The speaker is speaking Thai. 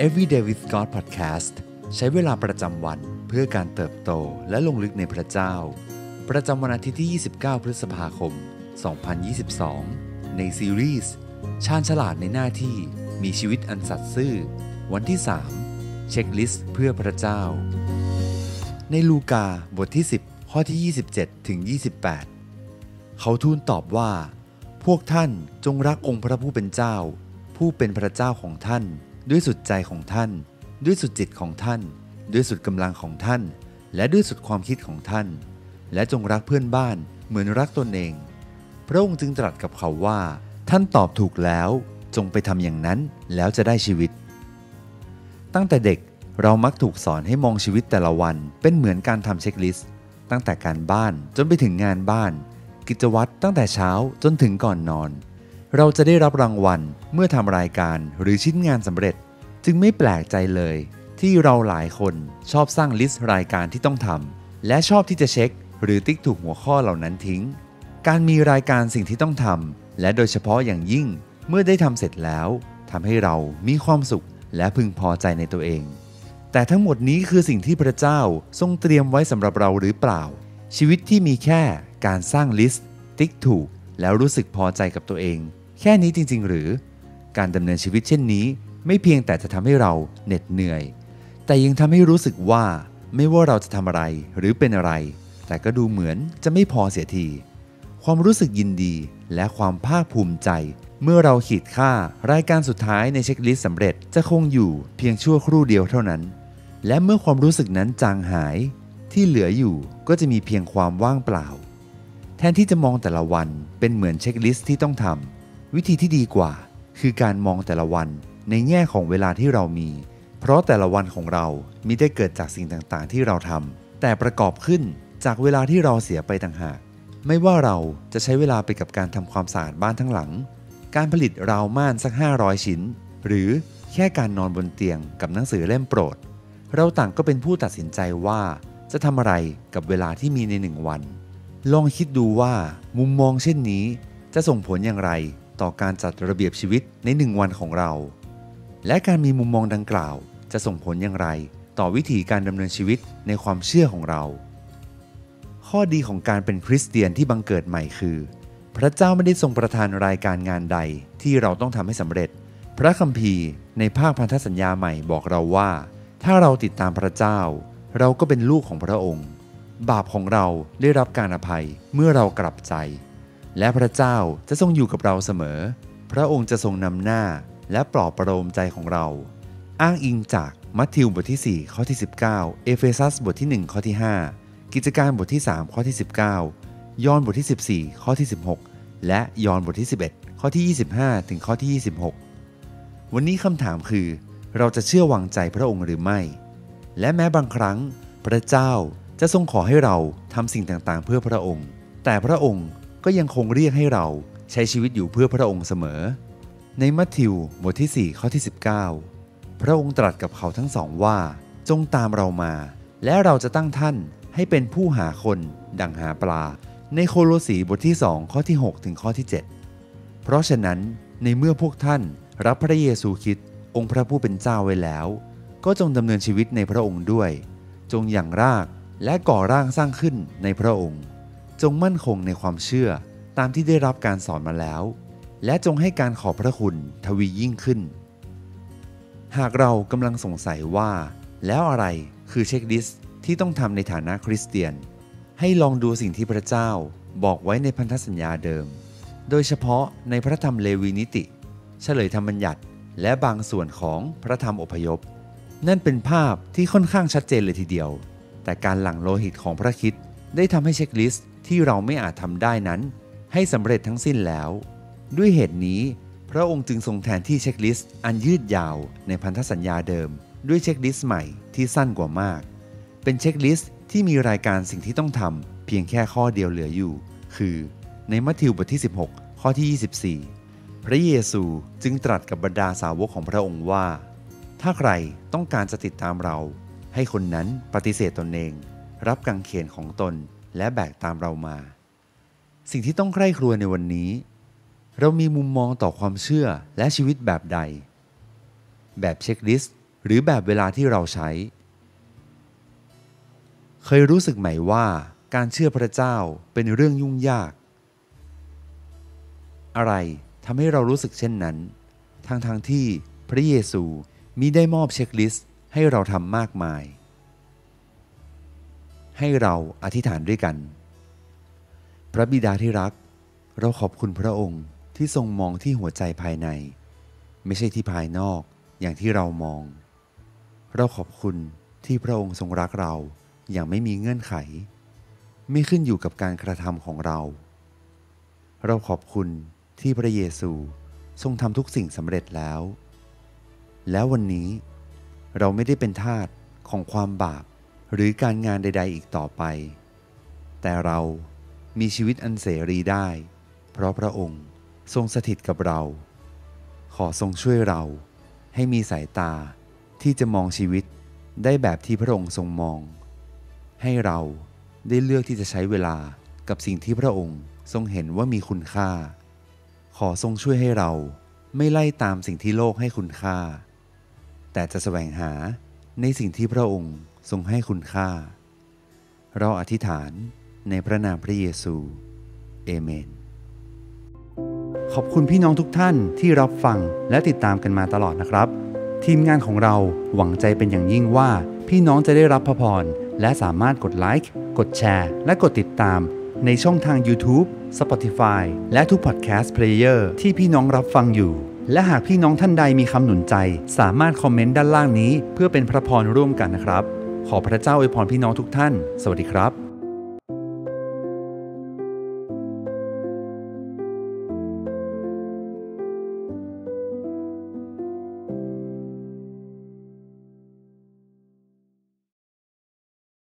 Everyday with God Podcast ใช้เวลาประจำวันเพื่อการเติบโตและลงลึกในพระเจ้าประจำวันอาทิตย์ที่ 29 พฤษภาคม 2022 ในซีรีส์ชาญฉลาดในหน้าที่มีชีวิตอันสัตย์ซื่อวันที่ 3 เช็คลิสต์เพื่อพระเจ้าในลูกาบทที่ 10 ข้อที่ 27 ถึง 28 เขาทูลตอบว่าพวกท่านจงรักองค์พระผู้เป็นเจ้าผู้เป็นพระเจ้าของท่านด้วยสุดใจของท่านด้วยสุดจิตของท่านด้วยสุดกำลังของท่านและด้วยสุดความคิดของท่านและจงรักเพื่อนบ้านเหมือนรักตนเองพระองค์จึงตรัสกับเขาว่าท่านตอบถูกแล้วจงไปทำอย่างนั้นแล้วจะได้ชีวิตตั้งแต่เด็กเรามักถูกสอนให้มองชีวิตแต่ละวันเป็นเหมือนการทำเช็คลิสต์ตั้งแต่การบ้านจนไปถึงงานบ้านกิจวัตรตั้งแต่เช้าจนถึงก่อนนอนเราจะได้รับรางวัลเมื่อทำรายการหรือชิ้นงานสำเร็จจึงไม่แปลกใจเลยที่เราหลายคนชอบสร้างลิสต์รายการที่ต้องทำและชอบที่จะเช็คหรือติ๊กถูกหัวข้อเหล่านั้นทิ้งการมีรายการสิ่งที่ต้องทำและโดยเฉพาะอย่างยิ่งเมื่อได้ทำเสร็จแล้วทำให้เรามีความสุขและพึงพอใจในตัวเองแต่ทั้งหมดนี้คือสิ่งที่พระเจ้าทรงเตรียมไว้สำหรับเราหรือเปล่าชีวิตที่มีแค่การสร้างลิสต์ติ๊กถูกแล้วรู้สึกพอใจกับตัวเองแค่นี้จริงๆหรือการดำเนินชีวิตเช่นนี้ไม่เพียงแต่จะทำให้เราเหน็ดเหนื่อยแต่ยังทำให้รู้สึกว่าไม่ว่าเราจะทำอะไรหรือเป็นอะไรแต่ก็ดูเหมือนจะไม่พอเสียทีความรู้สึกยินดีและความภาคภูมิใจเมื่อเราขีดค่ารายการสุดท้ายในเช็คลิสต์สำเร็จจะคงอยู่เพียงชั่วครู่เดียวเท่านั้นและเมื่อความรู้สึกนั้นจางหายที่เหลืออยู่ก็จะมีเพียงความว่างเปล่าแทนที่จะมองแต่ละวันเป็นเหมือนเช็คลิสต์ที่ต้องทำวิธีที่ดีกว่าคือการมองแต่ละวันในแง่ของเวลาที่เรามีเพราะแต่ละวันของเรามิได้เกิดจากสิ่งต่างๆที่เราทำแต่ประกอบขึ้นจากเวลาที่เราเสียไปต่างหากไม่ว่าเราจะใช้เวลาไปกับการทำความสะอาดบ้านทั้งหลังการผลิตราวม่านสัก500ชิ้นหรือแค่การนอนบนเตียงกับหนังสือเล่มโปรดเราต่างก็เป็นผู้ตัดสินใจว่าจะทำอะไรกับเวลาที่มีใน1วันลองคิดดูว่ามุมมองเช่นนี้จะส่งผลอย่างไรต่อการจัดระเบียบชีวิตใน1วันของเราและการมีมุมมองดังกล่าวจะส่งผลอย่างไรต่อวิถีการดำเนินชีวิตในความเชื่อของเราข้อดีของการเป็นคริสเตียนที่บังเกิดใหม่คือพระเจ้าไม่ได้ทรงประทานรายการงานใดที่เราต้องทำให้สำเร็จพระคัมภีร์ในภาคพันธสัญญาใหม่บอกเราว่าถ้าเราติดตามพระเจ้าเราก็เป็นลูกของพระองค์บาปของเราได้รับการอภัยเมื่อเรากลับใจและพระเจ้าจะทรงอยู่กับเราเสมอพระองค์จะทรงนำหน้าและปลอบประโลมใจของเราอ้างอิงจากมัทธิวบทที่4ข้อที่19เอเฟซัสบทที่1ข้อที่5กิจการบทที่3ข้อที่19ยอห์นบทที่14ข้อที่16และยอห์นบทที่11ข้อที่25ถึงข้อที่26วันนี้คำถามคือเราจะเชื่อวางใจพระองค์หรือไม่และแม้บางครั้งพระเจ้าจะทรงขอให้เราทำสิ่งต่างๆเพื่อพระองค์แต่พระองค์ก็ยังคงเรียกให้เราใช้ชีวิตอยู่เพื่อพระองค์เสมอในมัทธิวบทที่4ข้อที่19พระองค์ตรัสกับเขาทั้งสองว่าจงตามเรามาและเราจะตั้งท่านให้เป็นผู้หาคนดังหาปลาในโคโลสีบทที่2ข้อที่6ถึงข้อที่7เพราะฉะนั้นในเมื่อพวกท่านรับพระเยซูคริสต์องค์พระผู้เป็นเจ้าไว้แล้วก็จงดำเนินชีวิตในพระองค์ด้วยจงหยั่งรากและก่อร่างสร้างขึ้นในพระองค์จงมั่นคงในความเชื่อตามที่ได้รับการสอนมาแล้วและจงให้การขอบพระคุณทวียิ่งขึ้นหากเรากำลังสงสัยว่าแล้วอะไรคือเช็คลิสต์ที่ต้องทำในฐานะคริสเตียนให้ลองดูสิ่งที่พระเจ้าบอกไว้ในพันธสัญญาเดิมโดยเฉพาะในพระธรรมเลวีนิติเฉลยธรรมบัญญัติและบางส่วนของพระธรรมอพยพนั่นเป็นภาพที่ค่อนข้างชัดเจนเลยทีเดียวแต่การหลั่งโลหิตของพระคริสต์ได้ทำให้เช็คลิสต์ที่เราไม่อาจทำได้นั้นให้สำเร็จทั้งสิ้นแล้วด้วยเหตุนี้พระองค์จึงทรงแทนที่เช็คลิสต์อันยืดยาวในพันธสัญญาเดิมด้วยเช็คลิสต์ใหม่ที่สั้นกว่ามากเป็นเช็คลิสต์ที่มีรายการสิ่งที่ต้องทำเพียงแค่ข้อเดียวเหลืออยู่คือในมัทธิวบทที่16ข้อที่24พระเยซูจึงตรัสกับบรรดาสาวกของพระองค์ว่าถ้าใครต้องการจะติดตามเราให้คนนั้นปฏิเสธตนเองรับกางเขนของตนและแบกตามเรามาสิ่งที่ต้องใคร่ครวญในวันนี้เรามีมุมมองต่อความเชื่อและชีวิตแบบใดแบบเช็คลิสต์หรือแบบเวลาที่เราใช้เคยรู้สึกไหมว่าการเชื่อพระเจ้าเป็นเรื่องยุ่งยากอะไรทำให้เรารู้สึกเช่นนั้นทั้งที่พระเยซูมิได้มอบเช็คลิสต์ให้เราทำมากมายให้เราอธิษฐานด้วยกันพระบิดาที่รักเราขอบคุณพระองค์ที่ทรงมองที่หัวใจภายในไม่ใช่ที่ภายนอกอย่างที่เรามองเราขอบคุณที่พระองค์ทรงรักเราอย่างไม่มีเงื่อนไขไม่ขึ้นอยู่กับการกระทำของเราเราขอบคุณที่พระเยซูทรงทำทุกสิ่งสำเร็จแล้ววันนี้เราไม่ได้เป็นทาสของความบาปหรือการงานใดๆอีกต่อไปแต่เรามีชีวิตอันเสรีได้เพราะพระองค์ทรงสถิตกับเราขอทรงช่วยเราให้มีสายตาที่จะมองชีวิตได้แบบที่พระองค์ทรงมองให้เราได้เลือกที่จะใช้เวลากับสิ่งที่พระองค์ทรงเห็นว่ามีคุณค่าขอทรงช่วยให้เราไม่ไล่ตามสิ่งที่โลกให้คุณค่าแต่จะแสวงหาในสิ่งที่พระองค์ทรงให้คุณค่าเราอธิษฐานในพระนามพระเยซูเอเมนขอบคุณพี่น้องทุกท่านที่รับฟังและติดตามกันมาตลอดนะครับทีมงานของเราหวังใจเป็นอย่างยิ่งว่าพี่น้องจะได้รับพระพรและสามารถกดไลค์กดแชร์และกดติดตามในช่องทาง YouTube Spotify และทุก Podcast Player ที่พี่น้องรับฟังอยู่และหากพี่น้องท่านใดมีคำหนุนใจสามารถคอมเมนต์ด้านล่างนี้เพื่อเป็นพระพรร่วมกันนะครับขอพระเจ้าอวยพรพี่น้องทุกท่านสวัสดีครับ